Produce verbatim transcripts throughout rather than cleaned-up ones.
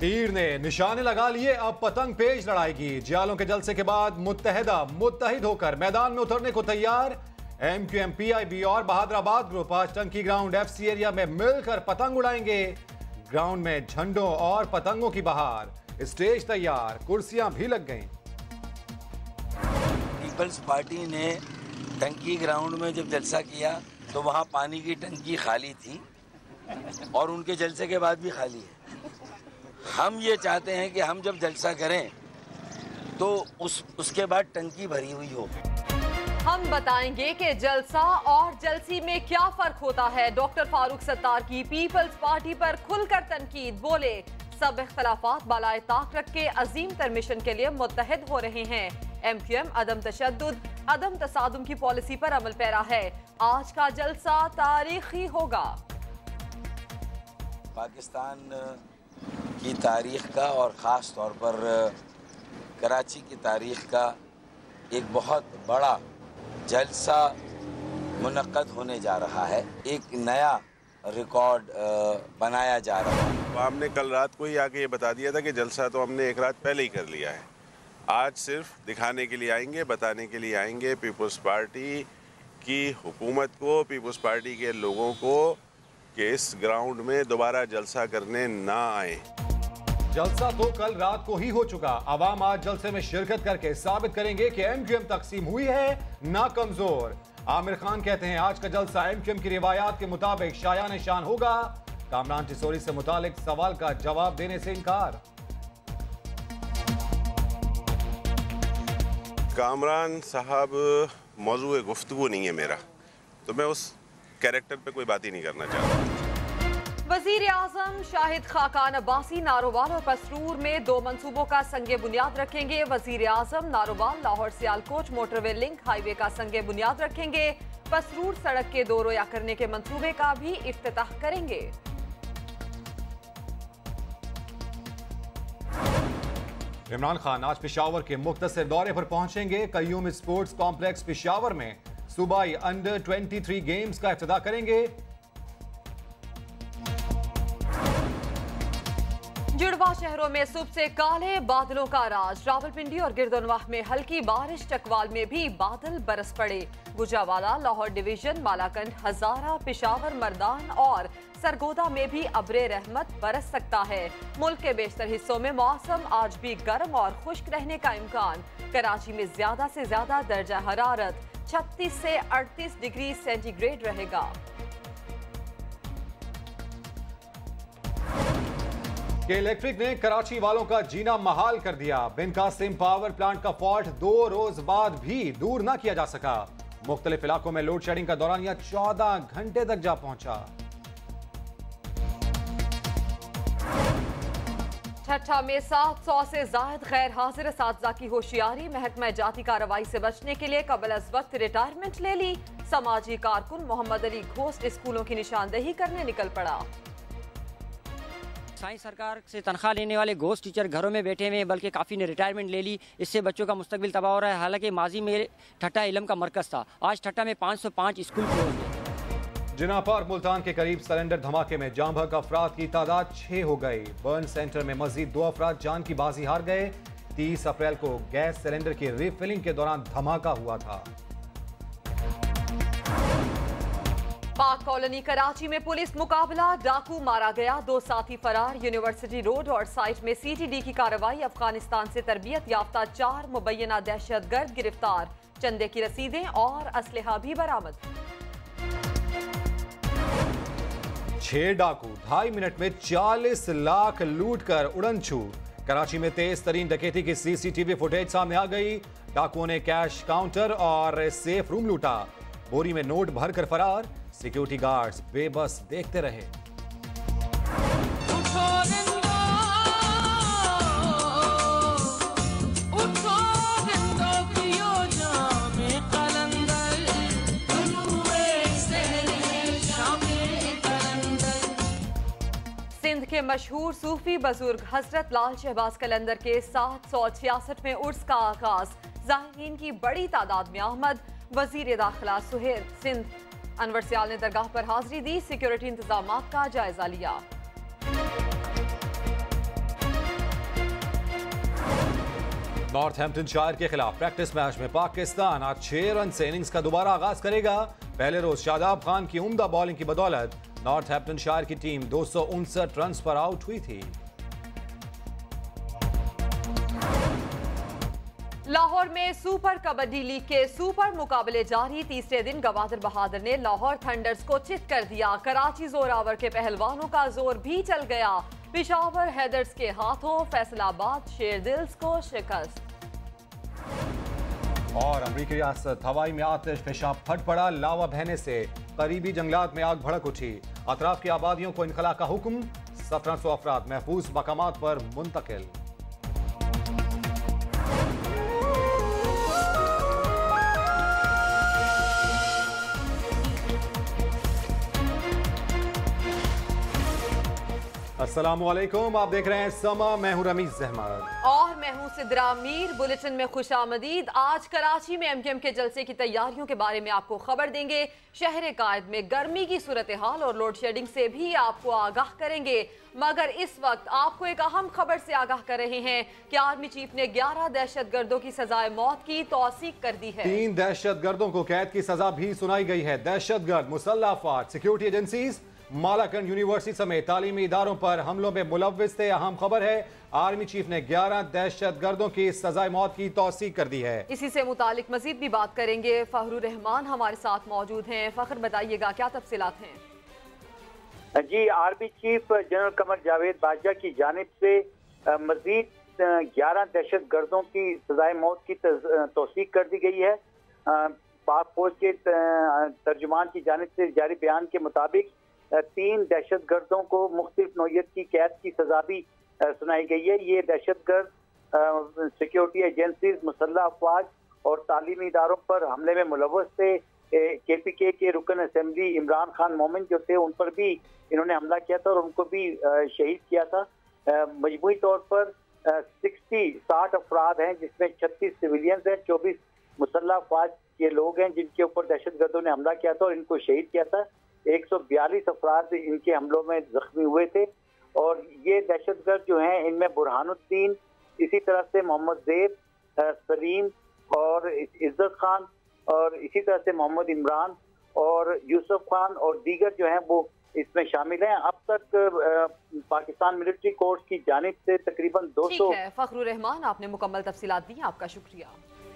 तीर ने निशाने लगा लिए, अब पतंग पेच लड़ाएगी। जियालों के जलसे के बाद मुत्तहिदा मुत्तहिद होकर मैदान में उतरने को तैयार। M Q M, P I B और बहादुराबाद ग्रुप आज टंकी ग्राउंड एफ सी एरिया में मिलकर पतंग उड़ाएंगे। ग्राउंड में झंडों और पतंगों की बहार, स्टेज तैयार, कुर्सियां भी लग गईं। पीपल्स पार्टी ने टंकी ग्राउंड में जब जलसा किया तो वहां पानी की टंकी खाली थी और उनके जलसे के बाद भी खाली है। हम ये चाहते हैं कि हम जब जलसा करें तो उस उसके बाद टंकी भरी हुई हो। हम बताएंगे कि जलसा और जलसी में क्या फर्क होता है। डॉक्टर फारूक सत्तार की पीपल्स पार्टी पर खुलकर तनकीद, बोले सब इख्तलाफात बालाए ताक रख के अजीम तर मिशन के लिए मुत्तहिद हो रहे हैं। एम क्यू एम अदम तशद्दुद, अदम तसादुम की पॉलिसी पर अमल पैरा है। आज का जलसा तारीखी होगा। पाकिस्तान की तारीख का और ख़ास तौर पर कराची की तारीख का एक बहुत बड़ा जलसा मुनक्कद होने जा रहा है। एक नया रिकॉर्ड बनाया जा रहा है। हमने कल रात को ही आके ये बता दिया था कि जलसा तो हमने एक रात पहले ही कर लिया है। आज सिर्फ दिखाने के लिए आएंगे, बताने के लिए आएंगे पीपल्स पार्टी की हुकूमत को, पीपल्स पार्टी के लोगों को कि इस ग्राउंड में दोबारा जलसा करने ना आए। जलसा तो कल रात को ही हो चुका। अवाम आज जलसे में शिरकत करके साबित करेंगे कि एम क्यू एम तकसीम हुई है ना कमजोर। आमिर खान कहते हैं आज का जलसा एम क्यू एम की रिवायात के मुताबिक शायान शान होगा। कामरान टिसोरी से मुतालिक सवाल का जवाब देने से इनकार। कामरान साहब, मौजूद गुफ्तगू नहीं है मेरा, तो मैं उस कैरेक्टर पे कोई बात ही नहीं करना चाहता। वजीर आजम शाहिद खाकान अब्बासी नारोवाल और पसरूर में दो मंसूबों का संगे बुनियाद रखेंगे। वजीर आजम Narowal Lahore Sialkot motorway link highway का संगे बुनियाद रखेंगे। पसरूर सड़क के दो रोया करने के मंसूबे का भी इफ्तिताह करेंगे। इमरान खान आज पेशावर के मुख्तसर दौरे पर पहुंचेंगे। कयूम स्पोर्ट्स कॉम्प्लेक्स पेशावर में सूबाई अंडर तेईस गेम्स का इफ्तिताह करेंगे। जुड़वा शहरों में सुबह से काले बादलों का राज। रावलपिंडी और गिरदनवाह में हल्की बारिश, चकवाल में भी बादल बरस पड़े। गुजरावाला, लाहौर डिवीजन, मालाकंड, हजारा, पेशावर, मर्दान और सरगोदा में भी अब्रे रहमत बरस सकता है। मुल्क के बेशतर हिस्सों में मौसम आज भी गर्म और खुश्क रहने का इम्कान। कराची में ज्यादा से ज्यादा दर्जा हरारत छत्तीस से अड़तीस डिग्री सेंटीग्रेड रहेगा। के इलेक्ट्रिक ने कराची वालों का जीना महाल कर दिया। बिन कासिम पावर प्लांट का फॉल्ट दो रोज बाद भी दूर ना किया जा सका। मुख्तलिफ इलाकों में लोड शेडिंग का दौरानिया चौदह घंटे तक जा पहुंचा। ठट्ठा में सात सौ से जायद गैर हाजिर असातिज़ा की होशियारी। महकमा जाती कार्रवाई से बचने के लिए कबल अज वक्त रिटायरमेंट ले ली। समाजी कारकुन मोहम्मद अली घोस्ट स्कूलों की निशानदेही करने निकल पड़ा। साइंस सरकार से तनख्वाह लेने वाले घोस्ट टीचर घरों में बैठे हुए हैं, बल्कि काफ़ी ने रिटायरमेंट ले ली। इससे बच्चों का मुस्तकबिल तबाह हो रहा है। हालांकि माजी में ठट्टा इल्म का मरकज़ था, आज ठट्टा में पाँच सौ पाँच स्कूल क्लोज हैं। जिनापा और मुल्तान के करीब सिलेंडर धमाके में जाम भग अफराद की तादाद छह हो गई। बर्न सेंटर में मजीद दो अफराद जान की बाजी हार गए। तीस अप्रैल को गैस सिलेंडर की रिफिलिंग के दौरान धमाका हुआ था। पाक कॉलोनी कराची में पुलिस मुकाबला, डाकू मारा गया, दो साथी फरार। यूनिवर्सिटी रोड और साइट में सी टी डी की कार्रवाई। अफगानिस्तान से तरबियत याफ्ता चार मुबैना दहशतगर्द गिरफ्तार। चंदे की रसीदें और असलहा भी बरामद। छह डाकू ढाई मिनट में चालीस लाख लूट कर उड़न छू। कराची में तेज तरीन डकैती की C C T V footage सामने आ गई। डाकुओं ने कैश काउंटर और सेफ रूम लूटा। बोरी में नोट भरकर फरार। सिक्योरिटी गार्ड्स बेबस देखते रहे। सिंध के मशहूर सूफी बुजुर्ग हजरत लाल शहबाज कलंदर के सात सौ छियासठ में उर्स का आगाज। ज़ाहिरीन की बड़ी तादाद में आमद। वजीर दाखिला सुहेल सिंध अनवर सियाल ने दरगाह पर हाजिरी दी। सिक्योरिटी इंतजामात का जायजा लिया। नॉर्थहैम्पटनशायर के खिलाफ प्रैक्टिस मैच में पाकिस्तान आज छह रन से इनिंग्स का दोबारा आगाज करेगा। पहले रोज शादाब खान की उम्दा बॉलिंग की बदौलत नॉर्थहैम्पटनशायर की टीम दो सौ उनसठ रन पर आउट हुई थी। लाहौर में सुपर कबड्डी लीग के सुपर मुकाबले जारी। तीसरे दिन गवादर बहादुर ने लाहौर थंडर्स को चित कर दिया। कराची जोरावर के पहलवानों का जोर भी चल गया। पिशावर हैदर्स के हाथों फैसलाबाद शेरदिल्स को शिकस्त। और अमरीकी रियासत हवाई में आतिश पेशाब फट पड़ा। लावा बहने से करीबी जंगलात में आग भड़क उठी। अतराफ की आबादियों को इनखला का हुक्म। सत्रह सौ अफराद महफूज मकामात पर मुंतकिल। अस्सलामुअलैकुम, आप देख रहे हैं समा। मैं हूं रमीज अहमद और मैं हूं सिद्रा मीर। बुलेटिन में खुशामदीद। आज कराची में एमक्यूएम के जलसे की तैयारियों के बारे में आपको खबर देंगे। शहर कायद में गर्मी की सूरत हाल और लोड शेडिंग से भी आपको आगाह करेंगे। मगर इस वक्त आपको एक अहम खबर से आगाह कर रहे हैं कि आर्मी चीफ ने ग्यारह दहशत गर्दों की सजाए मौत की तौसीक कर दी है। तीन दहशत गर्दों को कैद की सजा भी सुनाई गई है। दहशत गर्द, मुसल्लह अफवाज, सिक्योरिटी एजेंसीज, मालाकंड यूनिवर्सिटी समेत तालीमी इदारों पर हमलों में मुलव्विस थे। अहम खबर है, आर्मी चीफ ने ग्यारह दहशत गर्दों की सजाए मौत की तौसीक कर दी है। इसी से मुतालिक मजीद भी बात करेंगे। फखरुर रहमान हमारे साथ मौजूद हैं। फखर, बताइएगा क्या तफसीलात हैं? जी, army chief general Qamar Javed Bajwa की जानिब से मजीद ग्यारह दहशत गर्दों की सजाए मौत की तौसीक कर दी गई है। पाक फौज के तर्जुमान की जानिब से जारी बयान के मुताबिक तीन दहशत गर्दों को मुख्तलिफ नौयत की कैद की सजा भी सुनाई गई है। ये दहशत गर्द सिक्योरिटी एजेंसीज, मुसल्लह अफवाज और तालीमी इदारों पर हमले में मुलव्वस थे। के पी के के रुकन असेंबली इमरान खान मोमिन जो थे, उन पर भी इन्होंने हमला किया था और उनको भी शहीद किया था। मजमूई तौर पर सिक्सटी साठ अफराद हैं, जिसमें छत्तीस सिविलियंस हैं, चौबीस मुसल्लह अफवाज के लोग हैं जिनके ऊपर दहशत गर्दों ने हमला किया था और इनको शहीद किया था। एक सौ बयालीस अफराद इनके हमलों में जख्मी हुए थे। और ये दहशत गर्द जो हैं, इनमें बुरहानुद्दीन, इसी तरह से मोहम्मद ज़ेब, सलीम और इज्जत खान और इसी तरह से मोहम्मद इमरान और यूसुफ खान और दीगर जो हैं वो इसमें शामिल हैं। अब तक आ, पाकिस्तान मिलिट्री कोर्ट की जानिब से तकरीबन दो सौ। फखरुर रहमान, आपने मुकम्मल तफसीलात दी, आपका शुक्रिया।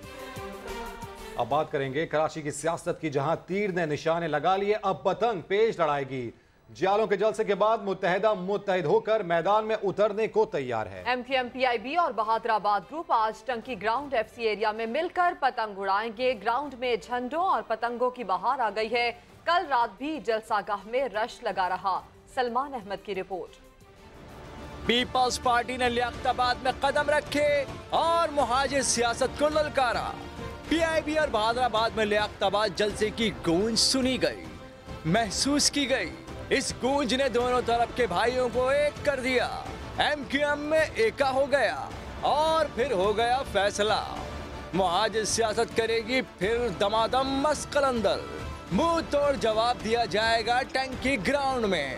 अब बात करेंगे कराची की सियासत की, जहां तीर ने निशाने लगा लिए। अब पतंग पेश लड़ाएगी। जियालों के जलसे के बाद मुत्तहिदा मुत्तहिद होकर मैदान में उतरने को तैयार है। एमक्यूएम, पीआईबी और बहादुराबाद ग्रुप आज टंकी ग्राउंड एफसी एरिया में मिलकर पतंग उड़ाएंगे। ग्राउंड में झंडों और पतंगों की बहार आ गई है। कल रात भी जलसागाह में रश लगा रहा। सलमान अहमद की रिपोर्ट। पीपल्स पार्टी ने लियाकताबाद में कदम रखे और मुहाजिर सियासत को ललकारा। पीआईबी और बहादुराबाद में लियाकताबाद जलसे की गूंज सुनी गई, महसूस की गई। इस गूंज ने दोनों तरफ के भाइयों को एक कर दिया। एमक्यूएम में एका हो गया और फिर हो गया फैसला। मुहाजिर सियासत करेगी फिर दमादम मस्कलंदर। मुंह तोड़ जवाब दिया जाएगा टंकी ग्राउंड में।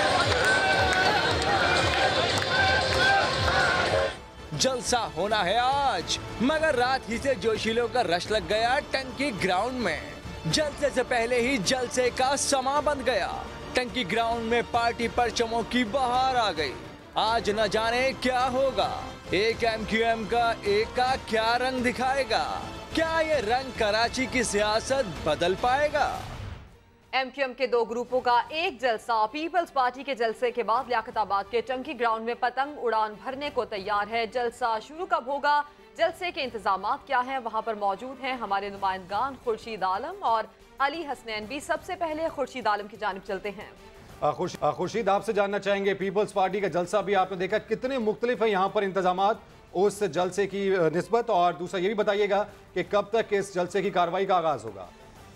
जलसा होना है आज, मगर रात ही से जोशीलों का रश लग गया टंकी ग्राउंड में। जलसे से पहले ही जलसे का समा बन गया। टंकी ग्राउंड में पार्टी परचमों की बहार आ गई। आज न जाने क्या होगा। एक एमक्यूएम का एक का क्या रंग दिखाएगा? क्या ये रंग कराची की सियासत बदल पाएगा? एमक्यूएम के दो ग्रुपों का एक जलसा पीपल्स पार्टी के जलसे के बाद लियाकताबाद के टंकी ग्राउंड में पतंग उड़ान भरने को तैयार है। जलसा शुरू कब होगा, जलसे के इंतजामात क्या हैं, वहां पर मौजूद हैं हमारे नुमाइंदगान खुर्शीद आलम और अली हसनैन भी। सबसे पहले खुर्शीद आलम की जानिब चलते हैं। खुर्शीद, आपसे जानना चाहेंगे, पीपल्स पार्टी का जलसा भी आपने देखा, कितने मुख्तलिफ है यहाँ पर इंतजामात उस जलसे की निस्बत? और दूसरा ये भी बताइएगा कि कब तक इस जलसे की कार्रवाई का आगाज होगा?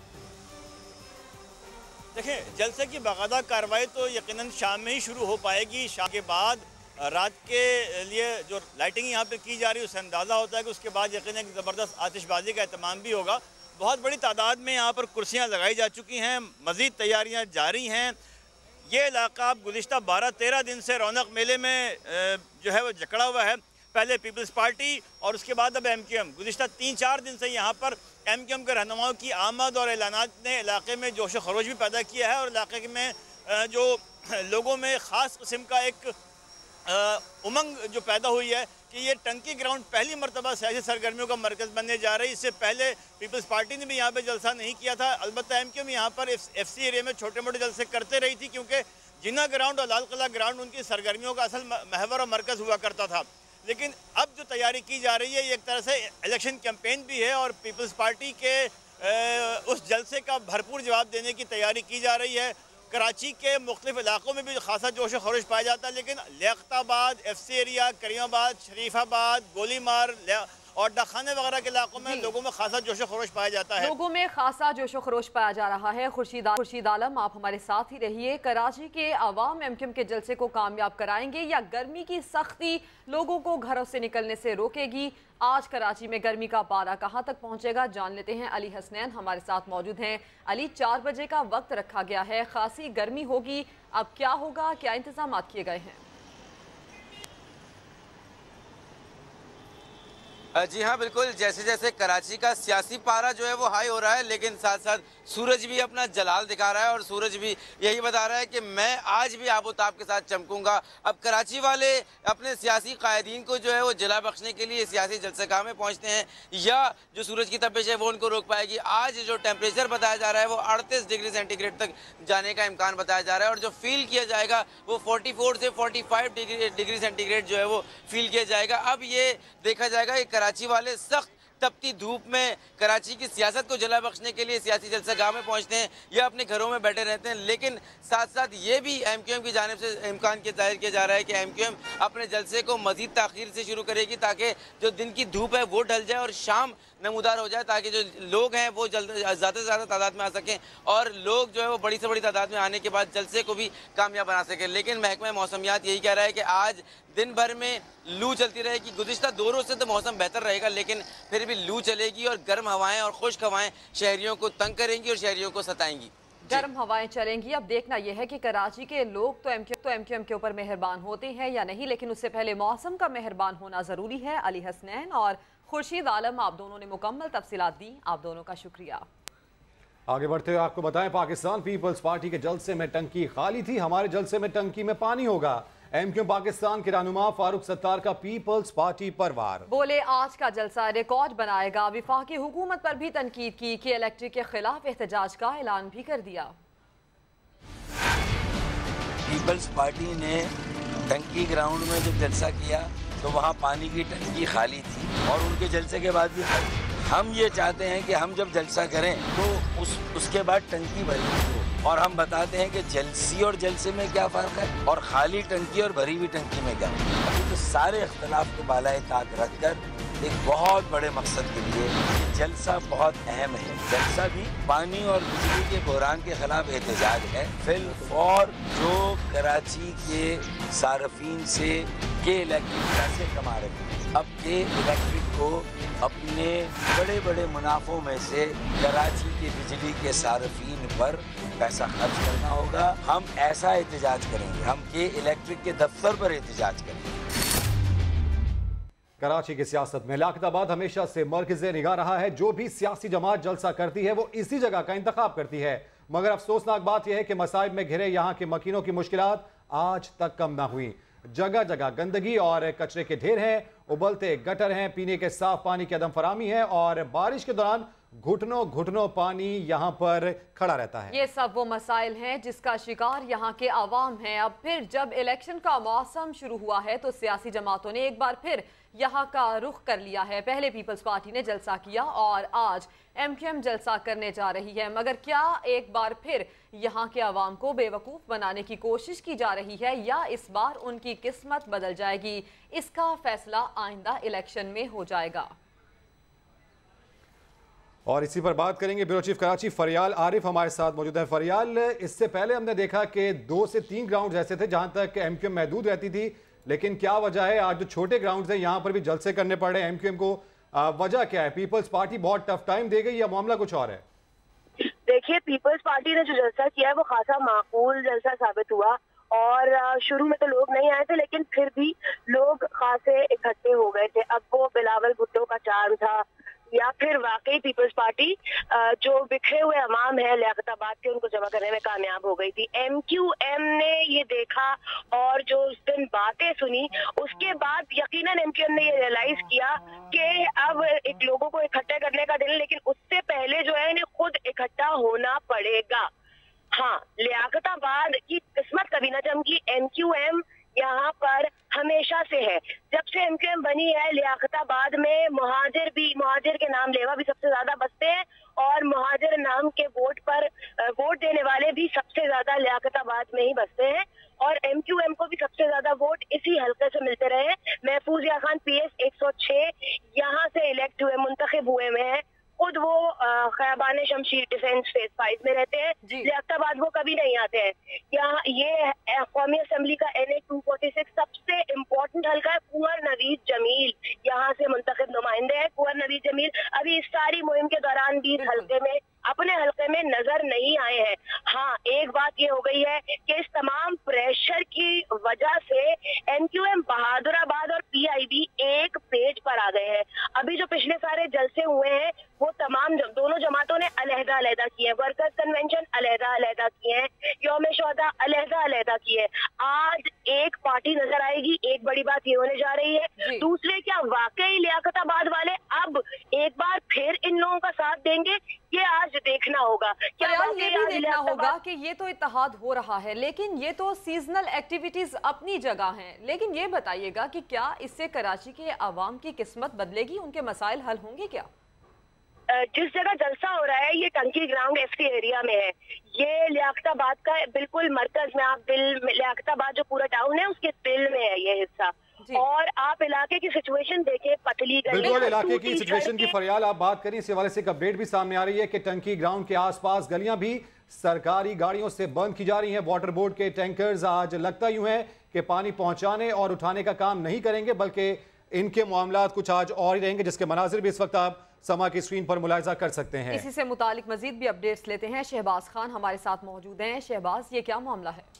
देखिए, जलसे की बाकायदा कार्रवाई तो यकीनन शाम में ही शुरू हो पाएगी। शाम के बाद रात के लिए जो लाइटिंग यहाँ पे की जा रही है उससे अंदाज़ा होता है कि उसके बाद यकीनन ज़बरदस्त आतिशबाजी का एहतमाम भी होगा। बहुत बड़ी तादाद में यहाँ पर कुर्सियाँ लगाई जा चुकी हैं, मज़ीद तैयारियाँ जारी हैं। ये इलाका अब गुज़िश्ता बारह तेरह दिन से रौनक मेले में जो है वो जकड़ा हुआ है। पहले पीपल्स पार्टी और उसके बाद अब एम क्यू एम। गुज़िश्ता तीन चार दिन से यहाँ पर एम क्यू एम के रहनुमाओं की आमद और ऐलानात ने इलाके में जोश व खरोश भी पैदा किया है और इलाके में जो लोगों में ख़ास किस्म का एक उमंग जो पैदा हुई है कि ये टंकी ग्राउंड पहली मरतबा सियासी सरगर्मियों का मरकज़ बनने जा रही है। इससे पहले पीपल्स पार्टी ने भी यहाँ पे जलसा नहीं किया था। अलबत्ता एम क्यू एम यहाँ पर एफ सी एरिया में छोटे मोटे जलसे करते रही थी क्योंकि जिन्ना ग्राउंड और लाल किला ग्राउंड उनकी सरगर्मियों का असल महवर और मरकज़ हुआ करता था। लेकिन अब जो तैयारी की जा रही है ये एक तरह से इलेक्शन कैंपेन भी है और पीपल्स पार्टी के उस जलसे का भरपूर जवाब देने की तैयारी की जा रही है। कराची के मुख्तलिफ इलाकों में भी खासा जोश व खरोश पाया जाता है, लेकिन Liaquatabad, F C area, Karimabad, Sharifabad, Golimar और डाखाने वगैरह के इलाकों में लोगों में खासा जोश व खरोश पाया जाता है। लोगों में खासा जोश व खरोश पाया जा रहा है। खुर्शीद खुर्शीद आलम, आप हमारे साथ ही रहिए। कराची के अवाम एम क्यू एम के जलसे को कामयाब कराएंगे या गर्मी की सख्ती लोगों को घरों से निकलने से रोकेगी? आज कराची में गर्मी का पारा कहां तक पहुंचेगा, जान लेते हैं। अली हसनैन हमारे साथ मौजूद हैं। अली, चार बजे का वक्त रखा गया है, खासी गर्मी होगी, अब क्या होगा, क्या इंतजाम किए गए हैं? जी हाँ, बिल्कुल। जैसे जैसे कराची का सियासी पारा जो है वो हाई हो रहा है, लेकिन साथ साथ सूरज भी अपना जलाल दिखा रहा है और सूरज भी यही बता रहा है कि मैं आज भी आबोताब के साथ चमकूंगा। अब कराची वाले अपने सियासी कायदीन को जो है वो जला बख्शने के लिए सियासी जलसेगाह में पहुँचते हैं या जो सूरज की तपिश है वो उनको रोक पाएगी। आज जो टेम्परेचर बताया जा रहा है वो अड़तीस डिग्री सेंटीग्रेड तक जाने का इम्कान बताया जा रहा है और जो फील किया जाएगा वो फोर्टी फोर से forty five degree degree centigrade जो है वो फील किया जाएगा। अब ये देखा जाएगा कि कराची वाले सख्त तपती धूप में कराची की सियासत को जला बख्शने के लिए सियासी जलसागाह में पहुंचते हैं या अपने घरों में बैठे रहते हैं। लेकिन साथ साथ ये भी एम क्यू एम की जानिब से इम्कान के जाहिर किया जा रहा है कि एम क्यू एम अपने जलसे को मजीद ताखीर से शुरू करेगी ताकि जो दिन की धूप है वो ढल जाए और शाम नमूदार हो जाए, ताकि जो लोग हैं वो जल्द ज़्यादा से ज़्यादा तादाद में आ सकें और लोग जो है वो बड़ी से बड़ी तादाद में आने के बाद जलसे को भी कामयाब बना सकें। लेकिन महकमा मौसमियात यही कह रहा है कि आज दिन भर में लू चलती रहेगी। गुज़िश्ता दो रोज़ से तो मौसम बेहतर रहेगा, लेकिन फिर भी लू चलेगी और गर्म हवाएं और खुश्क हवाएं शहरियों को तंग करेंगी और शहरियों को सताएंगी। गर्म हवाएं चलेंगी। अब देखना यह है कि कराची के लोग तो एम क्यू तो एम क्यू एम के ऊपर मेहरबान होते हैं या नहीं, लेकिन उससे पहले मौसम का मेहरबान होना ज़रूरी है। अली हसनैन और खुर्शीद आलम, आप दोनों ने मुकम्मल तफसीलात दी, आप दोनों का शुक्रिया। आगे बढ़ते हुए आपको बताएं, पाकिस्तान पीपल्स पार्टी के जलसे में टंकी खाली थी, हमारे जलसे में टंकी में पानी होगा। एम क्यू एम पाकिस्तान के रहनुमा फारूक सत्तार का पीपल्स पार्टी पर वार। बोले आज का जलसा रिकॉर्ड बनाएगा। विफाकी हुकूमत पर भी तनकीद की कि इलेक्ट्रिक के खिलाफ एहतजाज का ऐलान भी कर दिया। पीपल्स पार्टी ने टंकी ग्राउंड में जब जलसा किया तो वहाँ पानी की टंकी खाली थी और उनके जलसे के बाद भी खाली। हम ये चाहते हैं कि हम जब जलसा करें तो उस उसके बाद टंकी भरी हो और हम बताते हैं कि जलसी और जलसे में क्या फ़र्क है और खाली टंकी और भरी हुई टंकी में क्या। अभी तो सारे इख्तलाफ को बालाए ताक रख कर एक बहुत बड़े मकसद के लिए जलसा बहुत अहम है। जलसा भी पानी और बिजली के बहरान के खिलाफ एहतजाज है। फिल और जो कराची के सार्फिन से के इलेक्ट्रिक पैसे कमा रहे हैं, अब के इलेक्ट्रिक को अपने बड़े बड़े मुनाफों में से कराची के बिजली के सार्फिन पर पैसा खर्च करना होगा। हम ऐसा एहतजाज करेंगे, हम के इलेक्ट्रिक के दफ्तर पर एहतजाज करेंगे। कराची की सियासत में लियाकताबाद हमेशा से मरकज़े निगाह रहा है। जो भी सियासी जमात जलसा करती है वो इसी जगह का इंतखाब करती है, मगर अफसोसनाक बात यह है कि मसाइब में घिरे यहाँ के मकीनों की मुश्किलात आज तक कम ना हुई। जगह जगह गंदगी और कचरे के ढेर हैं, उबलते गटर हैं, पीने के साफ पानी की अदम फरामी है और बारिश के दौरान घुटनों घुटनों पानी यहाँ पर खड़ा रहता है। ये सब वो मसाइल हैं जिसका शिकार यहाँ के अवाम हैं। अब फिर जब इलेक्शन का मौसम शुरू हुआ है तो सियासी जमातों ने एक बार फिर यहाँ का रुख कर लिया है। पहले पीपल्स पार्टी ने जलसा किया और आज एम क्यू एम जलसा करने जा रही है, मगर क्या एक बार फिर यहाँ के अवाम को बेवकूफ़ बनाने की कोशिश की जा रही है या इस बार उनकी किस्मत बदल जाएगी? इसका फैसला आइंदा इलेक्शन में हो जाएगा। और इसी पर बात करेंगे ब्यूरो चीफ कराची फरियाल आरिफ हमारे साथ मौजूद है। फरियाल, इससे पहले हमने देखा कि दो से तीन ग्राउंड ऐसे थे जहां तक एम क्यू एम महदूद रहती थी, लेकिन क्या वजह है आज जो छोटे ग्राउंड हैं यहाँ पर भी जलसे करने पड़े एम क्यू एम को? वजह क्या है? पीपल्स पार्टी बहुत टफ टाइम दे गई या मामला कुछ और है? देखिए, पीपल्स पार्टी ने जो जलसा किया है वो खासा माकूल जलसा साबित हुआ और शुरू में तो लोग नहीं आए थे, लेकिन फिर भी लोग खासे इकट्ठे हो वाकई पीपल्स पार्टी जो बिखरे हुए अवाम है लियाकताबाद के, उनको जमा करने में कामयाब हो गई थी। एम क्यू एम ने ये देखा और जो उस दिन बातें सुनी, उसके बाद यकीनन एम क्यू एम ने ये रियलाइज किया कि अब एक लोगों को इकट्ठे करने का दिन, लेकिन उससे पहले जो है इन्हें खुद इकट्ठा होना पड़ेगा। हाँ, लियाकताबाद की किस्मत कभी न चमकी। एम क्यू एम यहाँ पर हमेशा से है, जब से एम क्यू एम बनी है लियाकताबाद में मुहाजिर भी, मुहाजिर के नाम लेवा भी सबसे ज्यादा बसते हैं और मुहाजिर नाम के वोट पर वोट देने वाले भी सबसे ज्यादा लियाकताबाद में ही बसते हैं। और एम क्यू एम को भी सबसे ज्यादा वोट इसी हल्के से मिलते रहे। महफूज या खान पी एस एक सौ छह यहाँ से इलेक्ट हुए, मुंतखब हुए में है। खुद वो Khayaban Shamsheer defence phase five में रहते हैं, लियाकताबाद वो कभी नहीं आते हैं। यहाँ ये कौमी असेंबली का N A two forty six सबसे इम्पोर्टेंट हल्का है। कुंवर नवीद जमील यहाँ से मुंतखब नुमाइंदे हैं। कुंवर नवीद जमील अभी इस सारी मुहिम के दौरान भी इस हल्के में, अपने हल्के में नजर नहीं आए हैं। हाँ, एक बात ये हो गई है कि इस तमाम प्रेशर की वजह से एम क्यू एम बहादुराबाद और पी आई बी एक पेज पर आ गए हैं। अभी जो पिछले सारे जलसे हुए हैं वो तमाम दोनों जमातों ने अलहदा अलहदा किए हैं। वर्कर्स कन्वेंशन अलहदा अलहदा किए हैं, यौम शोहदा अलहदा अलहदा किए हैं। आज एक पार्टी नजर आएगी। एक बड़ी बात ये होने जा रही है। दूसरे, क्या वाकई लियाकताबाद वाले अब एक बार फिर इन लोगों का साथ देंगे? ये आज देखना होगा। क्या ये भी देखना होगा कि ये तो इत्तेहाद हो रहा है, लेकिन ये तो सीजनल एक्टिविटीज अपनी जगह हैं। लेकिन ये बताइएगा कि क्या इससे कराची के आवाम की किस्मत बदलेगी, उनके मसाइल हल होंगे क्या? जिस जगह जलसा हो रहा है ये टंकी ग्राउंड एफ सी एरिया में है। ये लियाकताबाद का बिल्कुल मरकज में, आप दिल में, लियाकताबाद जो पूरा टाउन है उसके दिल में है ये हिस्सा। और आप इलाके की सिचुएशन देखें, पतली गली, बिल्कुल इलाके की सिचुएशन की फरियाल आप बात करें, इस हवाले से एक अपडेट भी सामने आ रही है कि टंकी ग्राउंड के आसपास गलियां भी सरकारी गाड़ियों से बंद की जा रही हैं। वाटर बोर्ड के टैंकर्स आज लगता यूं है कि पानी पहुंचाने और उठाने का काम नहीं करेंगे, बल्कि इनके मामलात कुछ आज और ही रहेंगे, जिसके मनाजिर भी इस वक्त आप समा की स्क्रीन पर मुलाहिजा कर सकते हैं। इसी से मुतालिक मजीद भी अपडेट्स लेते हैं। शहबाज खान हमारे साथ मौजूद हैं। शहबाज, ये क्या मामला है?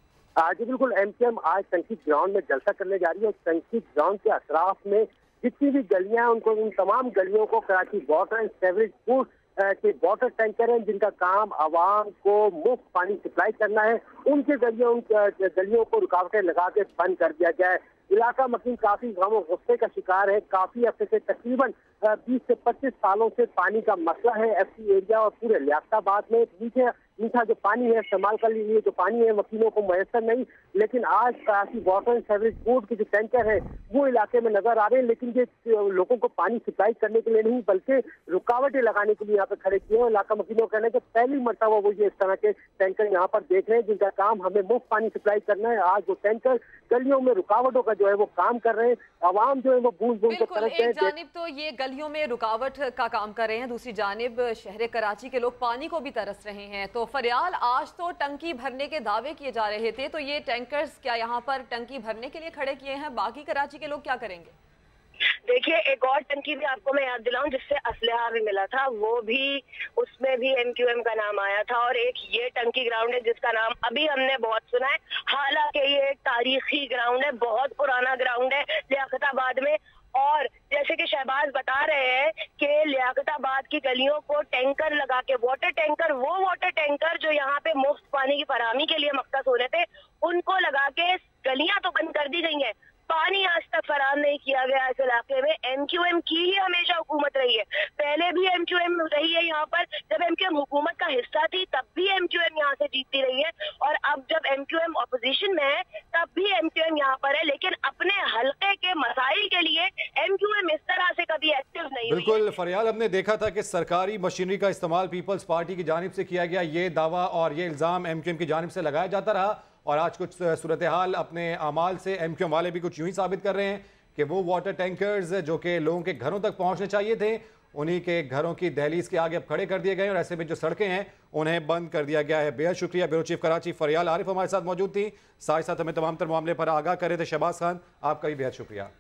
जी बिल्कुल, एम क्यू एम आज टंकी ग्राउंड में जलसा करने जा रही है। टंकी ग्राउंड के अतराफ में जितनी भी गलियां हैं उनको, उन तमाम गलियों को Karachi water and sewerage board के वाटर टैंकर हैं जिनका काम आवाम को मुफ्त पानी सप्लाई करना है, उनके जरिए उन गलियों को रुकावटें लगा के बंद कर दिया गया है। इलाका मकीन काफी गम और गुस्से का शिकार है। काफी हफ्ते से तकरीबन बीस से पच्चीस सालों से पानी का मसला है एफ सी एरिया और पूरे लियाकताबाद में। मीठे मीठा जो पानी है, इस्तेमाल कर लिए जो पानी है वकीलों को मैसर नहीं, लेकिन आज Karachi water and sewerage board के जो टैंकर है वो इलाके में नजर आ रहे हैं, लेकिन ये लोगों को पानी सप्लाई करने के लिए नहीं बल्कि रुकावटें लगाने के लिए यहाँ पे खड़े किए हैं। इलाका मकीनों का कहना है कि पहली मरतबा वो ये इस तरह के टैंकर यहाँ पर देख रहे हैं जिनका काम हमें मुफ्त पानी सप्लाई करना है। आज वो टैंकर गलियों में रुकावटों का जो है वो काम कर रहे हैं। आवाम जो है वो बूंद बूंद को तरस एक जानिब तो ये गलियों में रुकावट का काम कर रहे हैं, दूसरी जानिब शहर कराची के लोग पानी को भी तरस रहे हैं। तो फरियाल, आज तो टंकी भरने के दावे किए जा रहे थे, तो ये टैंकर्स क्या यहाँ पर टंकी भरने के लिए खड़े किए हैं? बाकी कराची के लोग क्या करेंगे? देखिए, एक और टंकी भी आपको मैं याद दिलाऊं जिससे असलहा भी मिला था, वो भी, उसमें भी एम क्यू एम का नाम आया था। और एक ये टंकी ग्राउंड है जिसका नाम अभी हमने बहुत सुना है, हालांकि ये एक तारीखी ग्राउंड है, बहुत पुराना ग्राउंड है लियाकताबाद में। और जैसे कि शहबाज बता रहे हैं कि लियाकताबाद की गलियों को टैंकर लगा के, वाटर टैंकर, वो वाटर टैंकर जो यहाँ पे मुफ्त पानी की फराहमी के लिए मखसूस हो रहे थे, उनको लगा के गलियां तो बंद कर दी गई हैं, पानी आज तक फराहम नहीं किया गया इस इलाके में। एम क्यू एम की ही हमेशा हुकूमत रही है, पहले भी एम क्यू एम रही है यहाँ पर, जब एम क्यू एम हुकूमत का हिस्सा थी तब भी एम क्यू एम यहाँ से जीतती रही है, और अब जब एम क्यू एम ऑपोजिशन में है तब भी एम क्यू एम यहाँ पर है। लेकिन अपने हल्के के मसाइल के लिए एम क्यू एम इस तरह से कभी एक्टिव नहीं हुई। बिल्कुल फरियाल, हमने देखा था कि सरकारी मशीनरी का इस्तेमाल पीपल्स पार्टी की जानिब से किया गया, ये दावा और ये इल्ज़ाम एम क्यू एम की जानिब से लगाया जाता रहा, और आज कुछ सूरत हाल अपने अमाल से एम क्यू एम वाले भी कुछ यूं ही साबित कर रहे हैं कि वो वाटर टैंकर्स जो कि लोगों के घरों तक पहुंचने चाहिए थे, उन्हीं के घरों की दहलीज के आगे अब खड़े कर दिए गए और ऐसे में जो सड़कें हैं उन्हें बंद कर दिया गया है। बेहद शुक्रिया। ब्यूरो चीफ कराची फरियाल आरिफ हमारे साथ मौजूद थी, साथ साथ हमें तमाम तर मामले पर आगाह कर रहे थे। शहबाज खान, आपका भी बेहद शुक्रिया।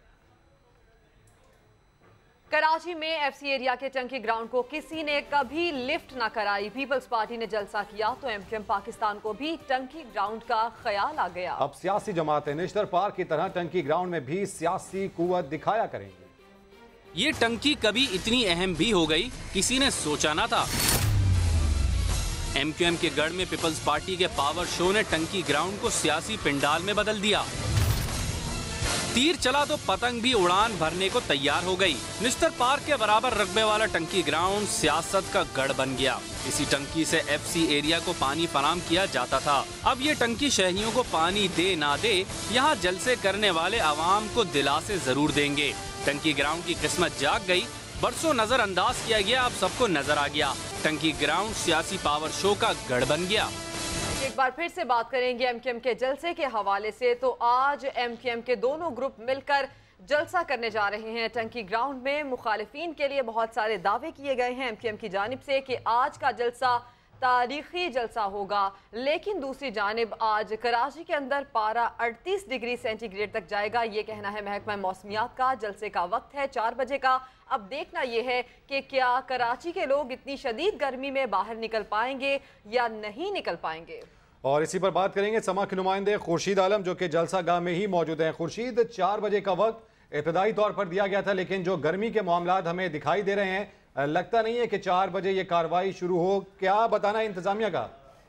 कराची में एफ सी एरिया के टंकी ग्राउंड को किसी ने कभी लिफ्ट ना कराई, पीपल्स पार्टी ने जलसा किया तो एम क्यू एम पाकिस्तान को भी टंकी ग्राउंड का ख्याल आ गया। अब सियासी जमातें नेशनल पार्क की तरह टंकी ग्राउंड में भी सियासी कुव्वत दिखाया करेंगी। ये टंकी कभी इतनी अहम भी हो गई, किसी ने सोचा ना था। एमक्यूएम के गढ़ में पीपल्स पार्टी के पावर शो ने टंकी ग्राउंड को सियासी पिंडाल में बदल दिया। तीर चला तो पतंग भी उड़ान भरने को तैयार हो गई। मिस्टर पार्क के बराबर रकबे वाला टंकी ग्राउंड सियासत का गढ़ बन गया। इसी टंकी से एफसी एरिया को पानी फराहम किया जाता था। अब ये टंकी शहरियों को पानी दे ना दे, यहाँ जलसे करने वाले आवाम को दिलासे जरूर देंगे। टंकी ग्राउंड की किस्मत जाग गई। बरसों नजरअंदाज किया गया, अब सबको नजर आ गया, टंकी ग्राउंड सियासी पावर शो का गढ़ बन गया। एक बार फिर से बात करेंगे एमक्यूएम के जलसे के हवाले से। तो आज एमक्यूएम के दोनों ग्रुप मिलकर जलसा करने जा रहे हैं टंकी ग्राउंड में। मुखालिफिन के लिए बहुत सारे दावे किए गए हैं एमक्यूएम की जानिब से कि आज का जलसा तारीखी जलसा होगा, लेकिन दूसरी जानिब आज कराची के अंदर पारा अड़तीस डिग्री सेंटीग्रेड तक जाएगा। ये कहना है महकमा मौसमियात का। जलसे का वक्त है चार बजे का। अब देखना यह है कि क्या कराची के लोग इतनी शदीद गर्मी में बाहर निकल पाएंगे या नहीं निकल पाएंगे। और इसी पर बात करेंगे समा के नुमाइंदे खुर्शीद आलम, जो कि जलसा गाह में ही मौजूद हैं। खुर्शीद, चार बजे का वक्त इब्तदाई तौर पर दिया गया था, लेकिन जो गर्मी के मामलात हमें दिखाई दे रहे हैं, लगता नहीं है कि चार बजे ये कार्रवाई शुरू हो। क्या बताना इंतजामिया का?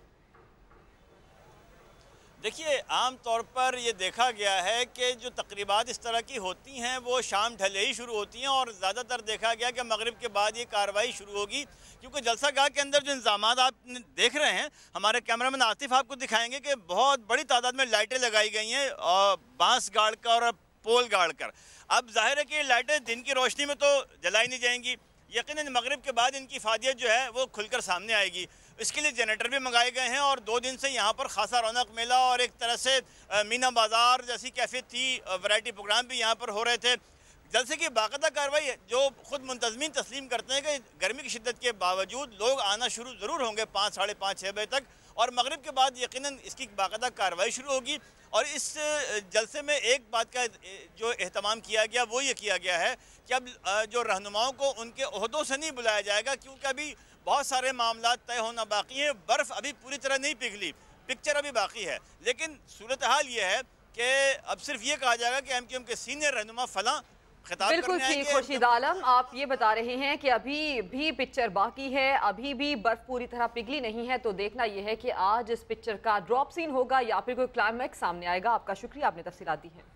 देखिए, आम तौर पर ये देखा गया है कि जो तकरीबात इस तरह की होती हैं वो शाम ढले ही शुरू होती हैं, और ज़्यादातर देखा गया कि मगरिब के बाद ये कार्रवाई शुरू होगी, क्योंकि जलसा गाह के अंदर जो इंतजाम आप देख रहे हैं, हमारे कैमरामैन आतिफ आपको दिखाएंगे कि बहुत बड़ी तादाद में लाइटें लगाई गई हैं, और बांस गाड़ कर और पोल गाड़ कर। अब जाहिर है कि लाइटें दिन की रोशनी में तो जलाई नहीं जाएंगी, यकीनन मगरिब के बाद इनकी फादियत जो है वो खुलकर सामने आएगी। इसके लिए जनरेटर भी मंगाए गए हैं, और दो दिन से यहाँ पर खासा रौनक मेला और एक तरह से मीना बाज़ार जैसी कैफियत थी, वैरायटी प्रोग्राम भी यहाँ पर हो रहे थे। जलसे की बाकायदा कार्रवाई जो खुद मुंतज़मीन तस्लीम करते हैं कि गर्मी की शिद्दत के बावजूद लोग आना शुरू ज़रूर होंगे पाँच साढ़े पाँच छः बजे तक, और मगरिब के बाद यकीनन इसकी बाकायदा कार्रवाई शुरू होगी। और इस जलसे में एक बात का जो एहतमाम किया गया वो ये किया गया है कि अब जो रहनुमाओं को उनके ओहदों से नहीं बुलाया जाएगा, क्योंकि अभी बहुत सारे मामला तय होना बाकी हैं। बर्फ़ अभी पूरी तरह नहीं पिघली, पिक्चर अभी बाकी है, लेकिन सूरत हाल ये है कि अब सिर्फ ये कहा जाएगा कि एमक्यूएम के सीनियर रहनुमा फलां बिल्कुल ठीक। खुर्शीद आलम, आप ये बता रहे हैं कि अभी भी पिक्चर बाकी है, अभी भी बर्फ पूरी तरह पिघली नहीं है, तो देखना यह है कि आज इस पिक्चर का ड्रॉप सीन होगा या फिर कोई क्लाइमैक्स सामने आएगा। आपका शुक्रिया, आपने तफसीलात दी है।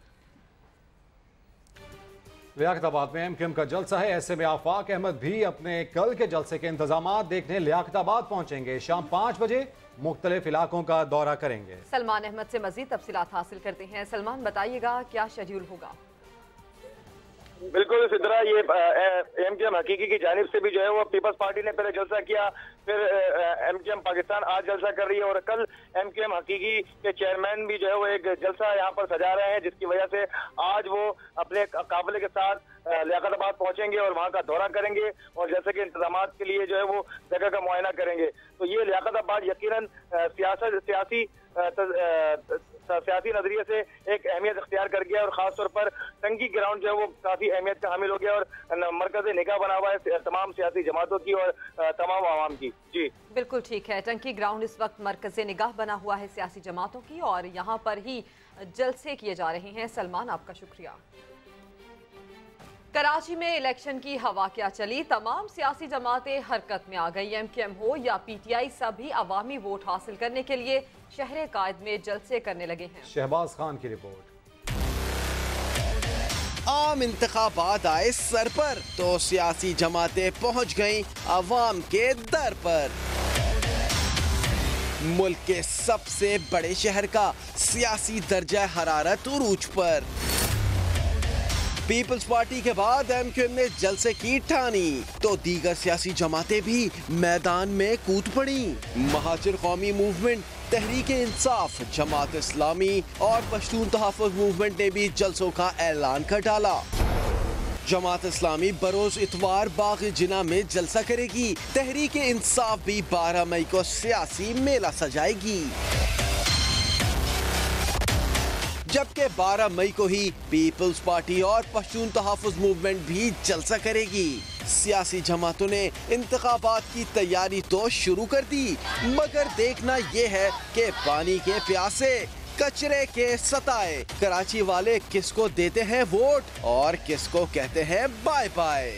लियाकताबाद में एमक्यूएम का जलसा है, ऐसे में आफाक अहमद भी अपने कल के जलसे के इंतजाम देखने लियाकताबाद पहुंचेंगे। शाम पाँच बजे मुख्तलिफ इलाकों का दौरा करेंगे। सलमान अहमद से मजीद तफसीलात हासिल करते हैं। सलमान, बताइएगा क्या शेड्यूल होगा? बिल्कुल सिद्रा, ये एमक्यूएम हकीकी की जानिब से भी जो है वो पीपल्स पार्टी ने पहले जलसा किया, फिर एमक्यूएम पाकिस्तान आज जलसा कर रही है, और कल एमक्यूएम हकीकी के चेयरमैन भी जो है वो एक जलसा यहाँ पर सजा रहे हैं, जिसकी वजह से आज वो अपने काफिले के साथ लियाकताबाद पहुंचेंगे और वहाँ का दौरा करेंगे, और जैसे कि इंतजाम के लिए जो है वो जगह का मुआयना करेंगे। तो ये लियाकताबाद यकीनन सियासत सियासी सियासी नजरिए से एक अहमियत इख्तियार कर गया, और खासतौर पर टंकी ग्राउंड जो है वो काफी अहमियत का हामिल हो गया, और मरकज निगाह बना हुआ है तमाम सियासी जमातों की और तमाम आवाम की। जी बिल्कुल ठीक है, टंकी ग्राउंड इस वक्त मरकज निगाह बना हुआ है सियासी जमातों की, और यहाँ पर ही जलसे किए जा रहे हैं। सलमान, आपका शुक्रिया। कराची में इलेक्शन की हवा क्या चली, तमाम सियासी जमातें हरकत में आ गई। एमक्यूएम हो या पीटीआई, सभी अवामी वोट हासिल करने के लिए शहर कायद में जलसे करने लगे हैं। शहबाज खान की रिपोर्ट। आम इंतखाबात आए सर पर तो सियासी जमातें पहुंच गईं अवाम के दर पर। मुल्क के सबसे बड़े शहर का सियासी दर्जा हरारत उरूज पर। पीपल्स पार्टी के बाद एमक्यूएम ने जलसे की ठानी तो दीगर सियासी जमातें भी मैदान में कूद पड़ी। महाजिर कौमी मूवमेंट, तहरीक इंसाफ, जमात इस्लामी और पश्तून तहफ़्फ़ुज़ मूवमेंट ने भी जलसों का ऐलान कर डाला। जमात इस्लामी बरोज इतवार बाग जिना में जलसा करेगी। तहरीक इंसाफ भी बारह मई को सियासी मेला सजाएगी, जबकि बारह मई को ही पीपल्स पार्टी और पश्तून तहफ़्फ़ुज़ मूवमेंट भी जलसा करेगी। सियासी जमातों ने इंतखाबात की तैयारी तो शुरू कर दी, मगर देखना ये है कि पानी के प्यासे कचरे के सताए। कराची वाले किसको देते हैं वोट और किसको कहते हैं बाय बाय।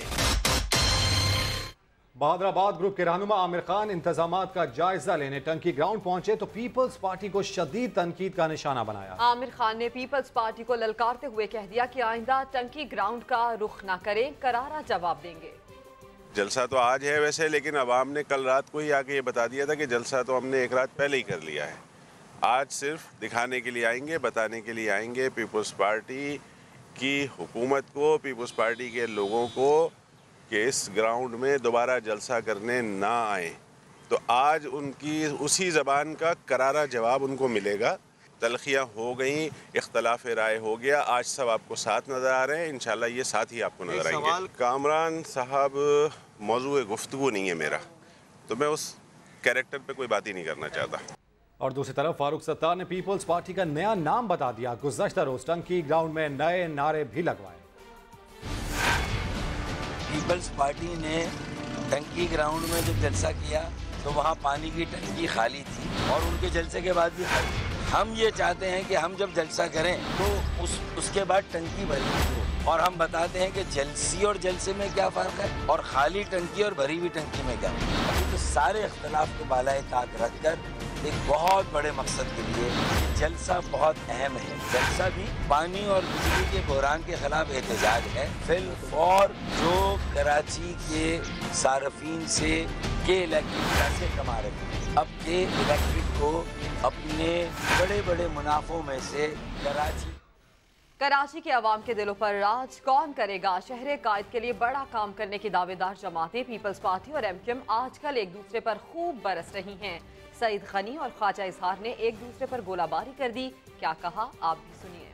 बहादुराबाद ग्रुप के रहनुमा आमिर खान इंतजामात का जायजा लेने टंकी ग्राउंड पहुंचे तो पीपल्स पार्टी को शदीद तनकीद का निशाना बनाया। आमिर खान ने पीपल्स पार्टी को ललकारते हुए कह दिया कि आइंदा टंकी ग्राउंड का रुख न करें, करारा जवाब देंगे। जलसा तो आज है वैसे, लेकिन अवाम ने कल रात को ही आके ये बता दिया था कि जलसा तो हमने एक रात पहले ही कर लिया है। आज सिर्फ दिखाने के लिए आएंगे, बताने के लिए आएंगे पीपल्स पार्टी की हुकूमत को, पीपल्स पार्टी के लोगों को कि इस ग्राउंड में दोबारा जलसा करने ना आए। तो आज उनकी उसी ज़बान का करारा जवाब उनको मिलेगा। तलखियाँ हो गई, इख्तलाफ राय हो गया, आज सब आपको साथ नज़र आ रहे हैं। इंशाल्लाह ये साथ ही आपको नज़र आएंगे। कामरान साहब मौजूए गुफ्तगू नहीं है मेरा, तो मैं उस कैरेक्टर पे कोई बात ही नहीं करना चाहता। और दूसरी तरफ फारूक सत्तार ने पीपल्स पार्टी का नया नाम बता दिया। गुज़श्ता रोज टंकी ग्राउंड में नए नारे भी लगवाए। पीपल्स पार्टी ने टंकी ग्राउंड में जब जलसा किया तो वहाँ पानी की टंकी खाली थी और उनके जलसे के बाद भी खाली। हम ये चाहते हैं कि हम जब जलसा करें तो उस उसके बाद टंकी भरी हो और हम बताते हैं कि जलसी और जलसे में क्या फ़र्क है और खाली टंकी और भरी हुई टंकी में क्या। अभी तो सारे इख्तलाफ को बालाए ताक रख कर एक बहुत बड़े मकसद के लिए जलसा बहुत अहम है। जलसा भी पानी और बिजली के बहरान के खिलाफ एहतजाज है। फिल और जो कराची के सार्फिन से के इलेक्ट्रिक पैसे कमा रहे हैं, अब के इलेक्ट्रिक को अपने बड़े बड़े मुनाफों में से कराची कराची के अवाम के दिलों पर राज कौन करेगा? शहर कायद के लिए बड़ा काम करने की दावेदार जमातें पीपल्स पार्टी और एमक्यूएम आजकल एक दूसरे पर खूब बरस रही हैं। सईद गनी और ख्वाजा इजहार ने एक दूसरे पर गोलाबारी कर दी। क्या कहा, आप भी सुनिए।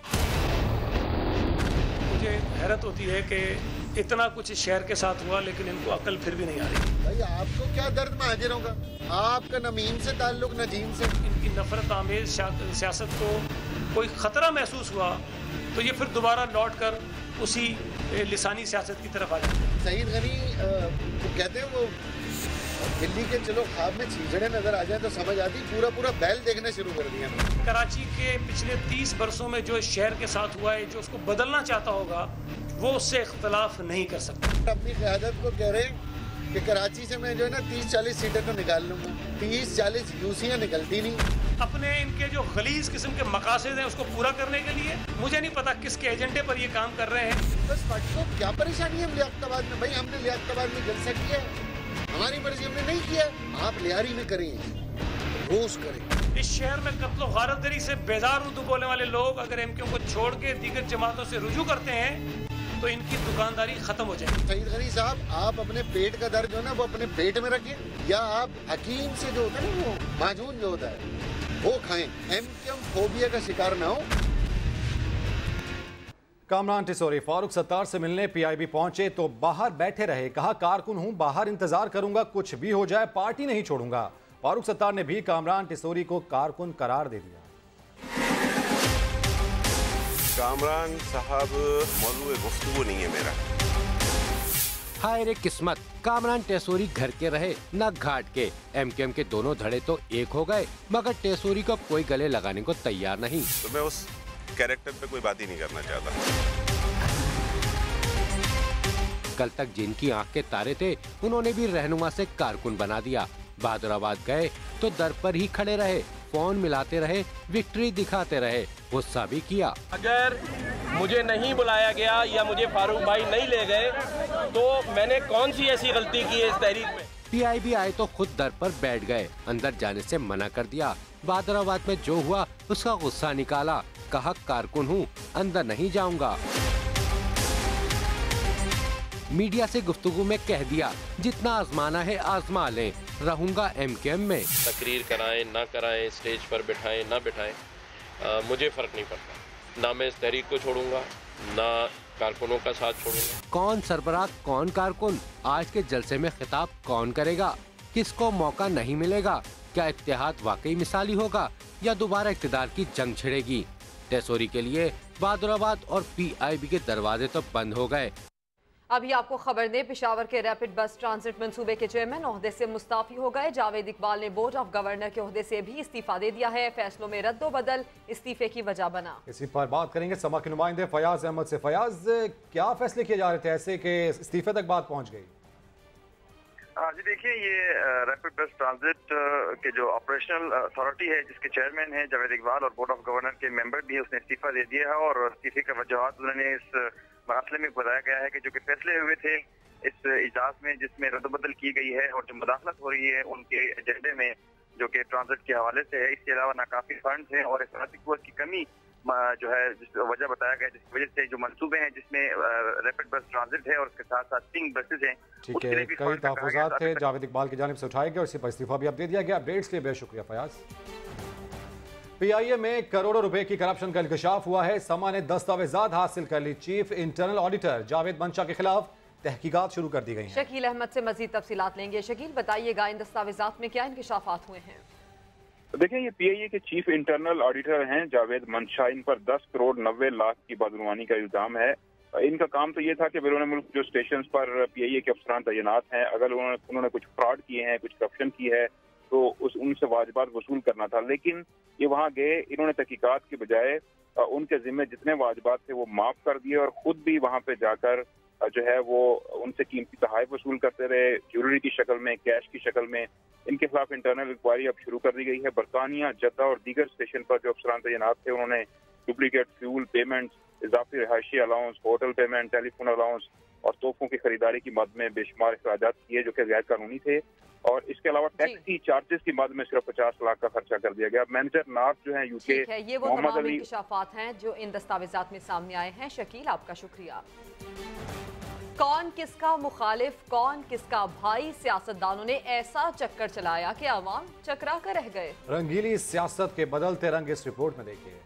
मुझे हैरत होती है कि इतना कुछ इस शहर के साथ हुआ लेकिन इनको अकल फिर भी नहीं आ रही। भाई आपको क्या दर्द महाजिरों का? आपका नमीन से ताल्लुक न जीन से। इनकी नफरत आमेज सियासत को कोई खतरा महसूस हुआ तो ये फिर दोबारा लौट कर उसी लिसानी सियासत की तरफ आ जाते हैं। सईद गनी तो कहते हैं वो दिल्ली के चलो ख्वाब में चीजड़े नजर आ जाए तो समझ आती, पूरा पूरा बैल देखने शुरू कर दिया। कराची के पिछले तीस बरसों में जो इस शहर के साथ हुआ है, जो उसको बदलना चाहता होगा वो उससे इख्तलाफ नहीं कर सकता। अपनी क़यादत को कह रहे हैं कि कराची से मैं जो है ना तीस चालीस सीटें तो निकाल लूँगा, तीस चालीस यूसियाँ निकलती नहीं। अपने इनके जो गलीज किस्म के मकासद हैं उसको पूरा करने के लिए मुझे नहीं पता किसके एजेंडे पर ये काम कर रहे हैं। बस पार्टी को क्या परेशानी है लियाकताबाद में? भाई हमने लियाकताबाद में जलसा किया, हमारी मर्जी हमने नहीं किया। आप लियारी में करें, रोज करें। इस शहर में कत्लो गारतगरी से बेजार उर्दू बोलने वाले लोग अगर एमक्यूएम को छोड़ के दीगर जमातों से रुजू करते हैं तो इनकी दुकानदारी खत्म हो जाएगी। सईद गनी साहब, आप अपने पेट का दर्द जो है ना वो अपने पेट में रखें, या आप हकीम से जो होता है ना वो माजून जो होता है वो खाएं। एमक्यूएम फोबिया का शिकार ना हो। कामरान टिसोरी फारूक सत्तार से मिलने पीआईबी पहुंचे तो बाहर बैठे रहे। कहा कारकुन हूं, बाहर इंतजार करूंगा, कुछ भी हो जाए पार्टी नहीं छोड़ूंगा। फारूक सत्तार ने भी कामरान टिसोरी को कारकुन करार दे दिया। कामरान साहब मौजूए गुफ्तगू नहीं है मेरा। हाय रे किस्मत, कामरान टेसोरी घर के रहे न घाट के। एमक्यूएम के दोनों धड़े तो एक हो गए मगर टेसोरी को कोई गले लगाने को तैयार नहीं। तो मैं उस कैरेक्टर पे कोई बात ही नहीं करना चाहता। कल तक जिनकी आंख के तारे थे उन्होंने भी रहनुमा से कारकुन बना दिया। बहादुराबाद गए तो दर पर ही खड़े रहे, फोन मिलाते रहे, विक्ट्री दिखाते रहे, गुस्सा भी किया। अगर मुझे नहीं बुलाया गया या मुझे फारूक भाई नहीं ले गए तो मैंने कौन सी ऐसी गलती की है इस तहरीक में? पीआईबी आए तो खुद दर पर बैठ गए, अंदर जाने से मना कर दिया। बहादुराबाद में जो हुआ उसका गुस्सा निकाला, कहा कारकुन हूँ, अंदर नहीं जाऊंगा। मीडिया से गुफ्तगू में कह दिया जितना आजमाना है आजमा लें, रहूंगा एमक्यूएम में। तकरीर कराएं ना कराएं, स्टेज पर बिठाएं ना बिठाएं, आ, मुझे फर्क नहीं पड़ता। ना मैं इस तहरीक को छोड़ूंगा ना कारकुनों का साथ छोड़ूंगा। कौन सरबराह कौन कारकुन, आज के जलसे में खिताब कौन करेगा, किसको मौका नहीं मिलेगा? क्या इत्तेहाद वाकई मिसाली होगा या दोबारा इक़्तिदार की जंग छिड़ेगी? टेसोरी के लिए बहादुराबाद और पीआईबी के दरवाजे तो बंद हो गए। अभी आपको खबर दें, पेशावर के रैपिड बस ट्रांजिट मंसूबे के चेयरमैन ओहदे से मुस्ताफी हो गए। जावेद इकबाल ने बोर्ड ऑफ गवर्नर के ओहदे से भी इस्तीफा दे दिया है। फैसलों में रद्दो बदल इस्तीफे की वजह बना। इसी पर बात करेंगे समा के नुमाइंदे फयाज अहमद से। फयाज, क्या फैसले किए जा रहे थे ऐसे कि इस्तीफे तक बात पहुंच गई? जी देखिए, ये रैपिड बस ट्रांजिट के जो ऑपरेशनल अथॉरिटी है, जिसके चेयरमैन है जावेद इकबाल और बोर्ड ऑफ गवर्नर के मेंबर भी है, उसने इस्तीफा दे दिया है। और इस्तीफे का वजूहात उन्होंने इस मसले में बताया गया है कि जो कि फैसले हुए थे इस इजलास में, जिसमें रद्दबदल की गई है और जो मुदाखलत हो रही है उनके एजेंडे में जो कि ट्रांजिट के हवाले से है, इसके अलावा नाकाफी फंड हैं और इखतियारी कुव्वत की कमी जो है वजह बताया गया, जिसकी वजह से जो मंसूबे हैं जिसमें रैपिड बस ट्रांजिट है और उसके साथ साथ पिंक बसेज हैं, ठीक है, कई तहफ़्फ़ुज़ात थे जावेद इकबाल की जानिब से उठाए गए और इसी पर इस्तीफा भी अब दे दिया गया। अपडेट्स के लिए बेहद शुक्रिया फयाज। पीआईए में करोड़ों रुपए की करप्शन का इंकशाफ हुआ है। समा ने दस्तावेजात हासिल कर ली। Chief internal auditor Javed Mansha के खिलाफ तहकीकात शुरू कर दी गई हैं। शकील अहमद से मजीद तफसीलात लेंगे। शकील, बताइएगा इन दस्तावेजात में क्या इंकशाफात हुए हैं? देखिए, ये पीआईए के चीफ इंटरनल ऑडिटर हैं जावेद मंशा। इन पर दस करोड़ नब्बे लाख की बदगुमानी का इल्जाम है। इनका काम तो ये था कि बैरून मुल्क जो स्टेशन पर पीआईए के अफसरान तैनात हैं, अगर उन्होंने उन्होंने कुछ फ्रॉड किए हैं, कुछ करप्शन की है, तो उस उनसे वाजिबात वसूल करना था। लेकिन ये वहाँ गए, इन्होंने तहकीकात के बजाय उनके जिम्मे जितने वाजिबात थे वो माफ कर दिए और खुद भी वहाँ पे जाकर जो है वो उनसे कीमती तोहफे वसूल करते रहे, ज्वेलरी की शक्ल में, कैश की शक्ल में। इनके खिलाफ इंटरनल इंक्वायरी अब शुरू कर दी गई है। बरतानिया, जद्दा और दीगर स्टेशन पर जो अफसरान तैनात थे, उन्होंने डुप्लीकेट फ्यूल पेमेंट, इजाफी रिहायशी allowance, hotel payment, telephone allowance और तोहफों की खरीदारी की मद में बेशुमार अखराजात किए जो कि गैर कानूनी थे। और इसके अलावा टैक्सी चार्जेस की मद में सिर्फ पचास लाख का खर्चा कर दिया गया। मैनेजर नॉर्थ जो है यूके, ठीक है, ये वो तमाम इंकशाफात हैं जो इन दस्तावेजात में सामने आए हैं। शकील, आपका शुक्रिया। कौन किसका मुखालिफ, कौन किसका भाई, सियासतदानों ने ऐसा चक्कर चलाया कि अवाम चकरा कर रह गए। रंगीली सियासत के बदलते रंग इस रिपोर्ट में देखिए।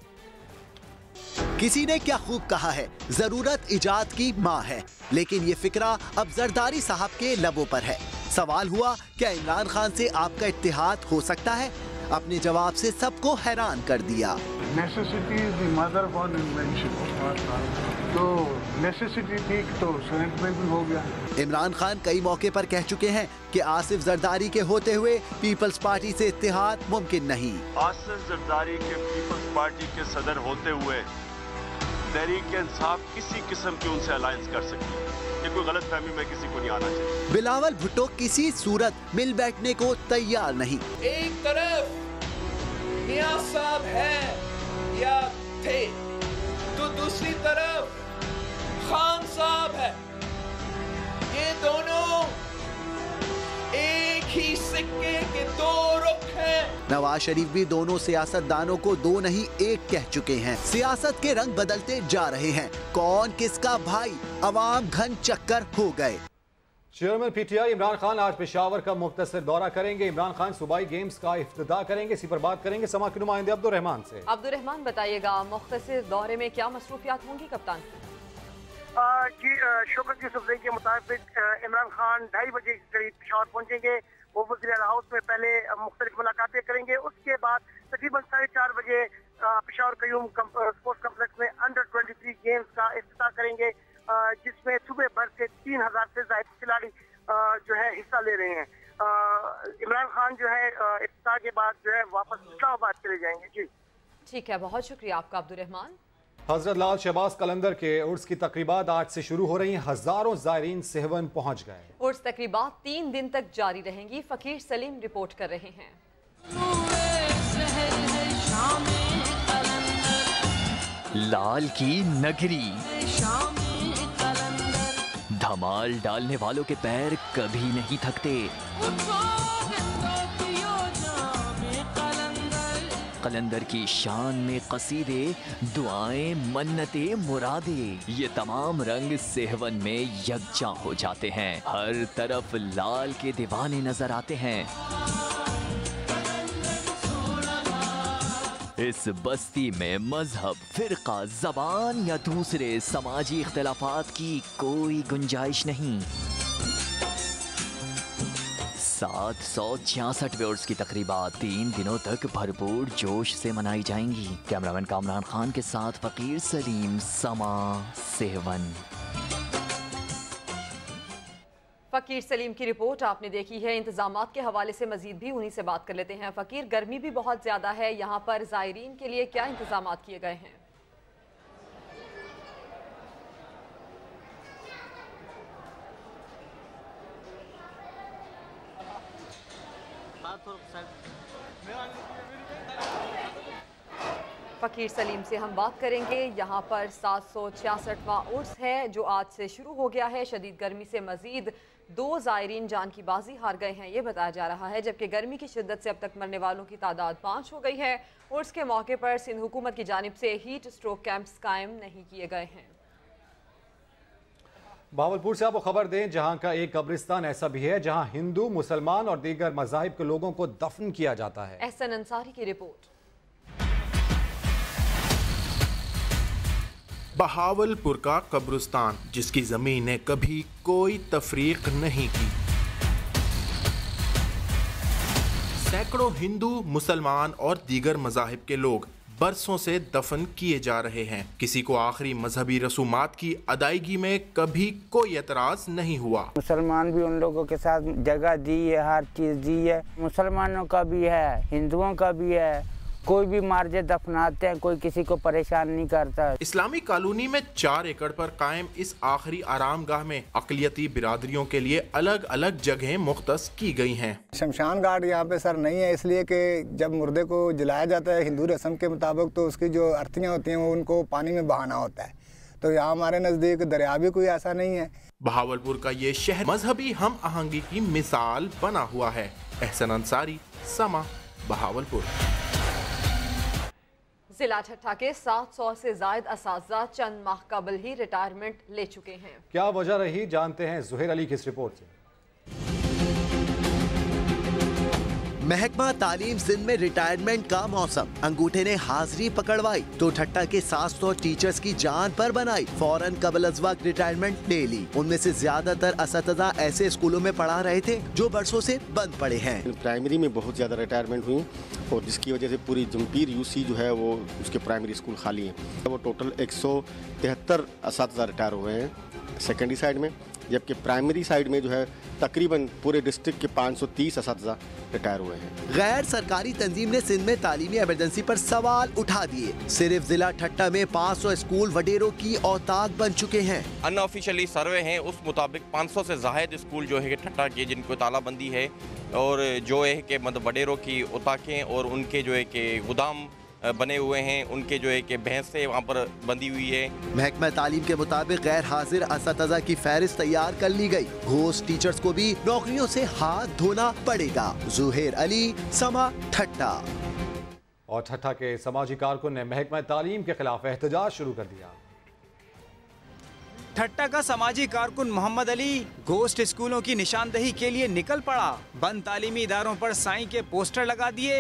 किसी ने क्या खूब कहा है, जरूरत इजाद की माँ है, लेकिन ये फिक्रा अब जरदारी साहब के लबों पर है। सवाल हुआ, क्या इमरान खान से आपका इत्तेहाद हो सकता है? अपने जवाब से सबको हैरान कर दिया। Necessity is the mother of invention, तो नेसेसिटी थी तो सेनेट में भी हो गया। इमरान खान कई मौके पर कह चुके हैं कि आसिफ जरदारी के होते हुए पीपल्स पार्टी से इत्तेहाद मुमकिन नहीं। आसिफ जरदारी के पीपल्स पार्टी के सदर होते हुए तहरीक इंसाफ किसी किस्म की उनसे अलायंस कर सकती है, ये कोई गलत फहमी में किसी को नहीं आना चाहिए। बिलावल भुट्टो किसी सूरत मिल बैठने को तैयार नहीं। एक तरफ नियाज साहब है या थे, तो दूसरी तरफ खान साहब है। ये दोनों एक ही सिक्के के दो रुख हैं। नवाज शरीफ भी दोनों सियासतदानों को दो नहीं एक कह चुके हैं। सियासत के रंग बदलते जा रहे हैं। कौन किसका भाई, अवाम घन चक्कर हो गए। चेयरमैन पीटीआई इमरान खान आज पेशावर का मुख्तसर दौरा करेंगे। इमरान खान सूबाई गेम्स का इफ्तिताह करेंगे। इसी पर बात करेंगे समा के नुमाइंदे अब्दुल रहमान से। अब्दुल रहमान, बताइएगा मुख्तसर दौरे में क्या मसरूफियात होंगी कप्तान? जी, शौकत यूसुफजई के मुताबिक इमरान खान ढाई बजे के करीब पेशावर पहुंचेंगे। वो वज़ीर आला हाउस में पहले मुख्तलिफ मुलाकातें करेंगे। उसके बाद तकरीबन साढ़े चार बजे पेशावर कयूम स्पोर्ट्स कम्प्लेक्स में अंडर ट्वेंटी थ्री गेम्स का इफ्तिताह करेंगे, जिसमें सुबह भर से तीन हजार से ज्यादा खिलाड़ी जो है हिस्सा ले रहे हैं। इमरान खान जो है इफ्तिताह के बाद जो है वापस इस्लामाबाद चले जाएंगे। जी ठीक है, बहुत शुक्रिया आपका अब्दुल रहमान। हजरत लाल शहबाज कलंदर के उर्स की तकरीबात आज से शुरू हो रही हैं। हजारों ज़ायरीन सेहवन पहुंच गए। उर्स तकरीबात तीन दिन तक जारी रहेंगी। फकीर सलीम रिपोर्ट कर रहे हैं। लाल की नगरी, धमाल डालने वालों के पैर कभी नहीं थकते। कलंदर की शान में कसीदे, दुआएं, मन्नते, मुरादे, ये तमाम रंग सेहवन में यकजा हो जाते हैं। हर तरफ लाल के दीवाने नजर आते हैं। इस बस्ती में मजहब, फिरका, जबान या दूसरे समाजी इख्तिलाफात की कोई गुंजाइश नहीं। सात सौ छियासठ उर्स की तकरीबात तीन दिनों तक भरपूर जोश से मनाई जाएंगी। कैमरामैन कामरान खान के साथ फकीर सलीम, समा, सेहवन। फकीर सलीम की रिपोर्ट आपने देखी है। इंतजामात के हवाले से मजीद भी उन्हीं से बात कर लेते हैं। फकीर, गर्मी भी बहुत ज्यादा है, यहाँ पर जायरीन के लिए क्या इंतजामात किए गए हैं? फकीर सलीम से हम बात करेंगे। यहाँ पर सात सौ छियासठवां उर्स है जो आज से शुरू हो गया है। शदीद गर्मी से मजीद दो ज़ायरीन जान की बाजी हार गए हैं, ये बताया जा रहा है, जबकि गर्मी की शिद्दत से अब तक मरने वालों की तादाद पाँच हो गई है। उर्स के मौके पर सिंध हुकूमत की जानिब से हीट स्ट्रोक कैंप्स कायम नहीं किए गए हैं। बहावलपुर से आपको खबर दें, जहां का एक कब्रिस्तान ऐसा भी है जहां हिंदू, मुसलमान और दीगर मज़ाहिब के लोगों को दफन किया जाता है। एहसन अंसारी की रिपोर्ट। बहावलपुर का कब्रिस्तान, जिसकी जमीन ने कभी कोई तफरीक नहीं की। सैकड़ों हिंदू, मुसलमान और दीगर मज़ाहिब के लोग बरसों से दफन किए जा रहे हैं। किसी को आखिरी मजहबी रसूमात की अदायगी में कभी कोई एतराज नहीं हुआ। मुसलमान भी उन लोगों के साथ जगह दी है, हर चीज़ दी है। मुसलमानों का भी है, हिंदुओं का भी है। कोई भी मार्जे दफनाते हैं, कोई किसी को परेशान नहीं करता। इस्लामी कॉलोनी में चार एकड़ पर कायम इस आखिरी आराम गाह में अक़लियती बिरादरियों के लिए अलग अलग जगहें मुख्तस की गई हैं। शमशान घाट यहाँ पे सर नहीं है, इसलिए कि जब मुर्दे को जलाया जाता है हिंदू रस्म के मुताबिक तो उसकी जो अर्थियाँ होती हैं वो उनको पानी में बहाना होता है। तो यहाँ हमारे नज़दीक दरिया भी कोई ऐसा नहीं है। बहावलपुर का ये शहर मजहबी हम आहंगी की मिसाल बना हुआ है। एहसन अंसारी, समा, बहावलपुर। जिला ठट्ठा के सात सौ से जायद असातिज़ा चंद माह कबल ही रिटायरमेंट ले चुके हैं। क्या वजह रही, जानते हैं जुहैर अली की इस रिपोर्ट से। महकमा तालीम सिंध में रिटायरमेंट का मौसम, अंगूठे ने हाजिरी पकड़वाई तो ठट्टा के सात सौ टीचर्स की जान पर बनाई। फौरन कबल अज़ वक्त रिटायरमेंट ले ली। उनमें से ज्यादातर असातिज़ा ऐसे स्कूलों में पढ़ा रहे थे जो बरसों से बंद पड़े हैं। प्राइमरी में बहुत ज्यादा रिटायरमेंट हुई और जिसकी वजह से पूरी जमपीर यूसी जो है वो उसके प्राइमरी स्कूल खाली है। वो टोटल एक सौ तिहत्तर असातिज़ा रिटायर हुए हैं सेकेंडरी साइड में, जबकि प्राइमरी साइड में जो है तकरीबन पूरे डिस्ट्रिक्ट के पाँच सौ तीस असातिज़ा रिटायर हुए हैं। गैर सरकारी तंजीम ने सिंध में तालीमी इमरजेंसी पर सवाल उठा दिए। सिर्फ जिला ठट्टा में पाँच सौ स्कूल वडेरों की औताक बन चुके हैं। अनऑफिशियली सर्वे हैं, उस मुताबिक पाँच सौ से जायद स्कूल जो है ठट्टा के जिनको तालाबंदी है और जो है कि मतलब वडेरों की औताकें और उनके जो है कि गोदाम बने हुए हैं, उनके जो है कि भैंसें वहाँ पर बंधी हुई है। महकमा तालीम के मुताबिक गैर हाजिर असातिज़ा की फहरिस्त तैयार कर ली गई। घोस्ट टीचर्स को भी नौकरियों से हाथ धोना पड़ेगा। जुहैर अली, समा, ठट्टा। और ठट्टा के समाजी कारकुन ने महकमा तालीम के खिलाफ एहतजाज शुरू कर दिया। ठट्टा का समाजी कारकुन मोहम्मद अली घोस्ट स्कूलों की निशानदही के लिए निकल पड़ा। बंद तालीमी इदारों पर साईं के पोस्टर लगा दिए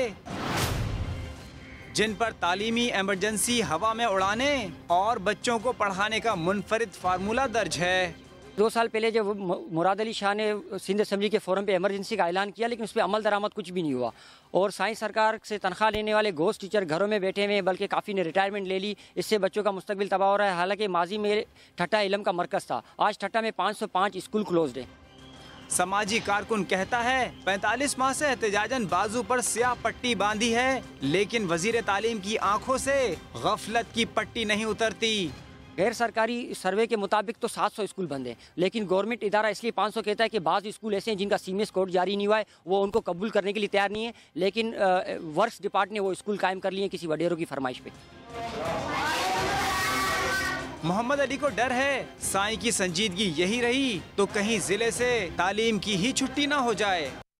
जिन पर तालीमी इमरजेंसी हवा में उड़ाने और बच्चों को पढ़ाने का मुनफरिद फार्मूला दर्ज है। दो साल पहले जब मुराद अली शाह ने सिंध असम्बली के फोरम पे इमरजेंसी का ऐलान किया, लेकिन उस पर अमल दरामद कुछ भी नहीं हुआ और साईं सरकार से तनख्वाह लेने वाले घोस्ट टीचर घरों में बैठे हुए, बल्कि काफ़ी ने रिटायरमेंट ले ली। इससे बच्चों का मुस्तकबिल तबाह हो रहा है। हालांकि माजी में ठट्टा इल्म का मरकज़ था, आज ठट्टा में पाँच सौ पाँच स्कूल क्लोज्ड है। समाजी कारकुन कहता है पैंतालीस माह से एहतजाजन बाजू पर स्याह पट्टी बांधी है, लेकिन वजीर तालीम की आंखों से गफलत की पट्टी नहीं उतरती। गैर सरकारी सर्वे के मुताबिक तो सात सौ स्कूल बंद हैं, लेकिन गवर्नमेंट इदारा इसलिए पाँच सौ कहता है कि बाज़ स्कूल ऐसे हैं जिनका सीमेस कोड जारी नहीं हुआ है, वो उनको कबूल करने के लिए तैयार नहीं है। लेकिन वर्क्स डिपार्ट ने वो स्कूल कायम कर लिए किसी वडेरों की फरमाइश पे। मोहम्मद अली को डर है साईं की संजीदगी यही रही तो कहीं जिले से तालीम की ही छुट्टी ना हो जाए।